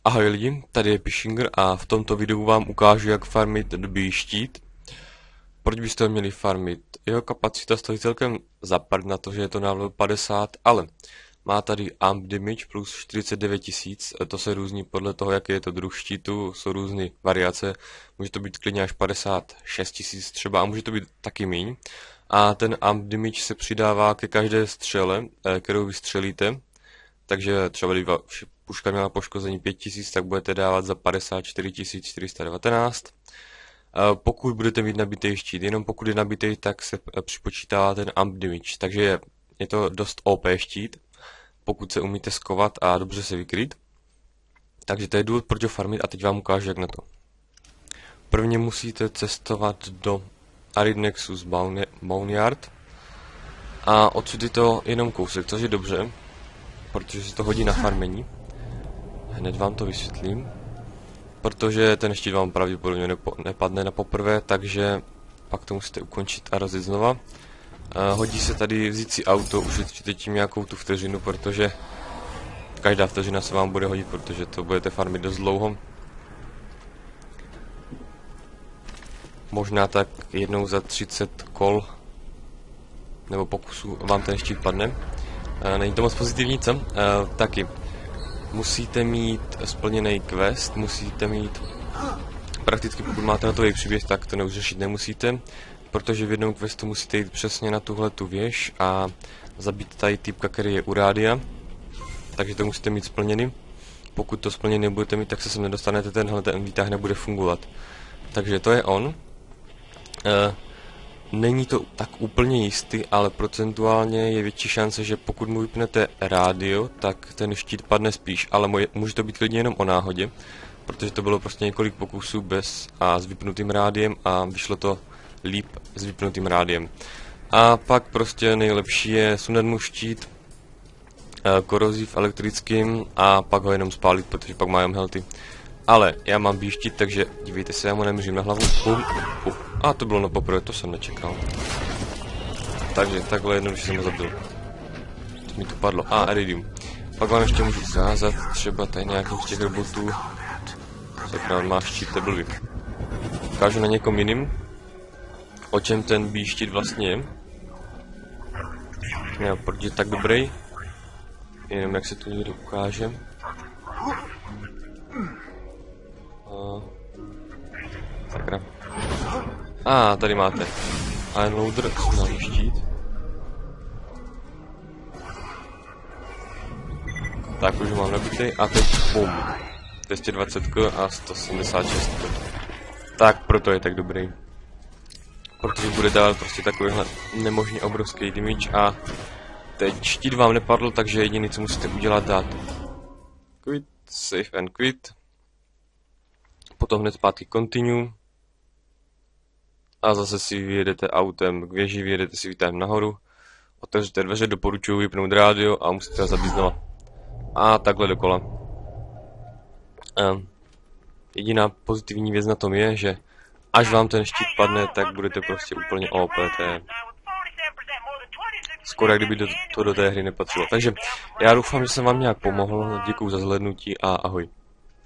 Ahoj lidi, tady je Pishinger a v tomto videu vám ukážu, jak farmit doby štít. Proč byste ho měli farmit? Jeho kapacita stojí celkem za prd na to, že je to na level 50, ale má tady Amp Damage plus 49 000, to se různí podle toho, jaký je to druh štítu, jsou různé variace, může to být klidně až 56 000 třeba a může to být taky míň. A ten Amp Damage se přidává ke každé střele, kterou vystřelíte, takže třeba kdyby puška měla poškození 5000, tak budete dávat za 54 419. Pokud budete mít nabitý štít, jenom pokud je nabitý, tak se připočítá ten Amp Damage, takže je to dost OP štít, pokud se umíte skovat a dobře se vykryt. Takže to je důvod, proč ho farmit a teď vám ukážu, jak na to. Prvně musíte cestovat do Arid Nexus Boneyard a odsud je to jenom kousek, což je dobře, protože se to hodí na farmení. Hned vám to vysvětlím, protože ten štít vám pravděpodobně nepadne na poprvé, takže pak to musíte ukončit a rozjet znova. Hodí se tady vzít si auto, ušetříte tím nějakou tu vteřinu, protože každá vteřina se vám bude hodit, protože to budete farmit dost dlouho. Možná tak jednou za 30 kol nebo pokusů vám ten štít padne. Není to moc pozitivní, co? Taky musíte mít splněný quest, musíte mít prakticky, pokud máte hotový příběh, tak to neuzřešit nemusíte, protože v jednom questu musíte jít přesně na tuhle tu věž a zabít tady typka, který je u rádia, takže to musíte mít splněný. Pokud to splněný nebudete mít, tak se sem nedostanete, ten výtah nebude fungovat. Takže to je on. Není to tak úplně jistý, ale procentuálně je větší šance, že pokud mu vypnete rádio, tak ten štít padne spíš, ale může to být klidně jenom o náhodě, protože to bylo prostě několik pokusů bez a s vypnutým rádiem a vyšlo to líp s vypnutým rádiem. A pak prostě nejlepší je sundat mu štít koroziv elektrickým a pak ho jenom spálit, protože pak má jenom healthy. Ale já mám štít, takže dívejte se, já mu nemířím na hlavu. A to bylo na poprvé, to jsem nečekal. Takže takhle jednoduše jsem ho zabil. To mi to padlo. Iridium. Pak vám ještě můžu zázat třeba tady nějakým z těch robotů. Sakra, on má štít, to blbý. Ukážu na někom jiným, o čem ten štít vlastně je. Jo, proč je tak dobrý. Jenom jak se to někdo ukáže. Sakra. Tady máte Iron Loader, znamená štít. Tak už mám nabitý a teď bum. 220k a 176. Tak proto je tak dobrý. Protože bude dávat prostě takovýhle nemožně obrovský damage a teď štít vám nepadl, takže jediný co musíte udělat dát quit, save and quit. Potom hned zpátky continue. A zase si vyjedete autem k věži, vyjedete si výtahem nahoru. Otevřete dveře, doporučuji vypnout rádio a musíte ho zabít znova. A takhle dokola. Jediná pozitivní věc na tom je, že až vám ten štít padne, tak budete prostě úplně OP. Skoro jak kdyby to do té hry nepatřilo. Takže já doufám, že jsem vám nějak pomohl. Děkuju za zhlédnutí a ahoj.